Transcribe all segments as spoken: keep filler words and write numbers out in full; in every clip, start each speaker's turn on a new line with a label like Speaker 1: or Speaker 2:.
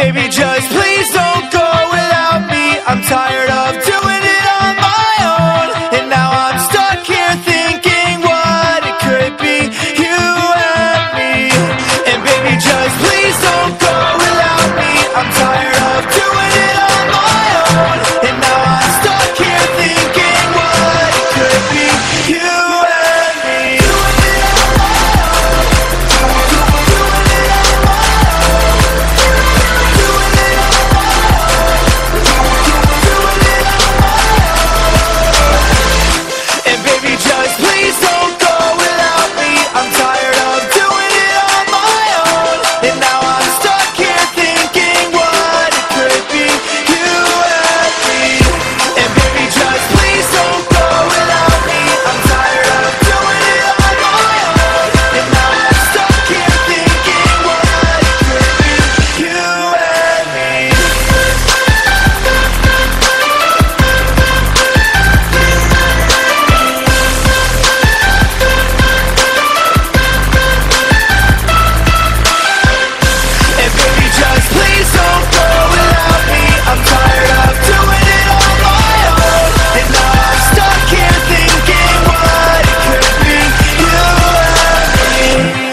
Speaker 1: baby, just please don't go without me. I'm tired of doing it on my own, and now I'm stuck here thinking what it could be, you and me. And baby, just please don't go without me. I'm tired of doing it on my own, and now I'm stuck here thinking what it could be, you and me. And baby, just please don't go without me. I'm tired of doing it on my own, and now I'm stuck here thinking what it could be, you and me. And baby, just please don't go without me. I'm tired of doing it on my own, and now I'm stuck here thinking what it could be, you and me. And baby, just please don't go without me. I'm tired of doing it on my own, and now I'm stuck here thinking what it could be, you and me.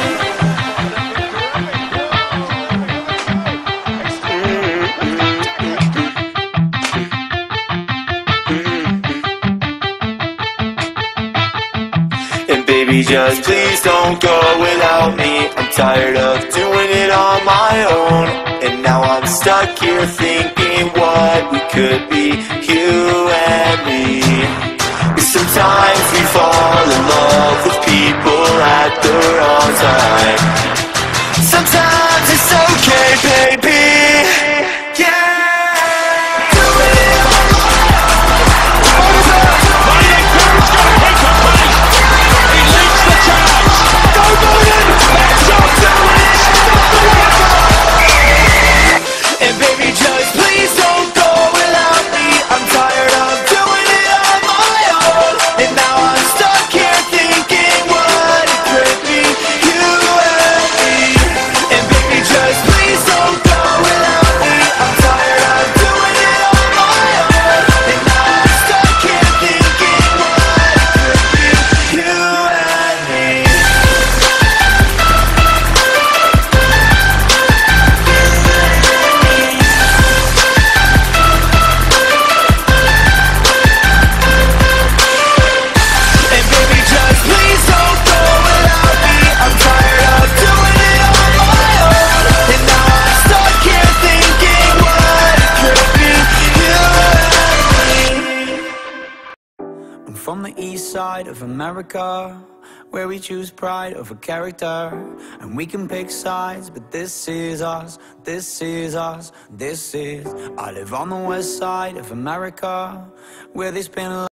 Speaker 1: And baby, just please don't go without me. I'm tired of doing it on my own, and now I'm stuck here thinking what we could be, you and me. Sometimes we fall in love with people at the wrong time. Sometimes it's okay, baby. Yeah. Doing it on my And baby, just please don't go without me. I'm tired of doing it on my own, and now I'm stuck here thinking what it could be, you and me. And baby, just please don't go without me. I'm tired of doing it on my own, and now I'm stuck here thinking what it could be, you and me. And baby, just please don't go without me. I'm tired of doing it on my own, and now I'm stuck here thinking what it could be, you and me.
Speaker 2: I'm from the east side of America, where we choose pride over character, and we can pick sides, but this is us, this is us, this is. I live on the west side of America, where they spin